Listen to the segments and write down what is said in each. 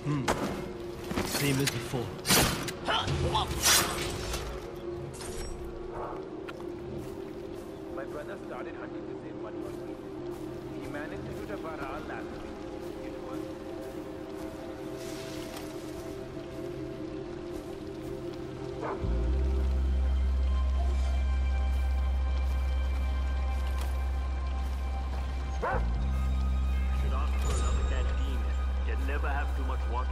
Same as before. My brother started hunting the same one once. He managed to shoot a varal last week. It was... Should ask for another canteen. Can never have too much water.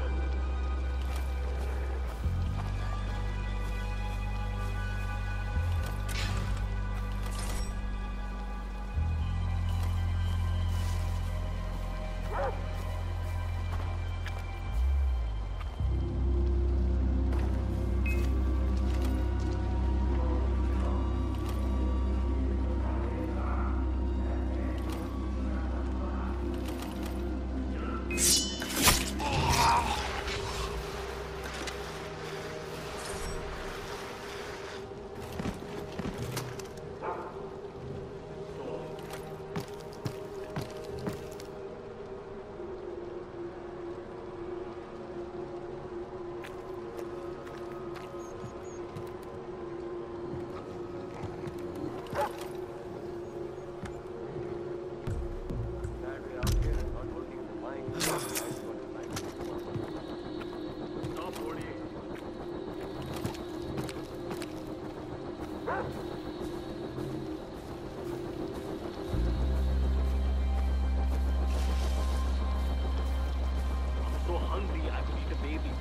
So hungry, I could eat a baby.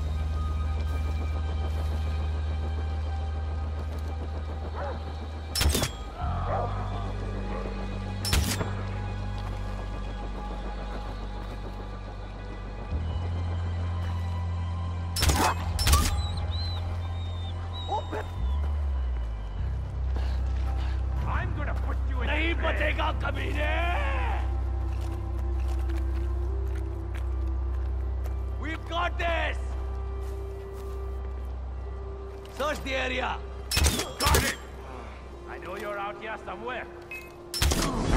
I'm gonna put you in... नहीं बचेगा कमीने! We've got this! Search the area! Got it! I know you're out here somewhere.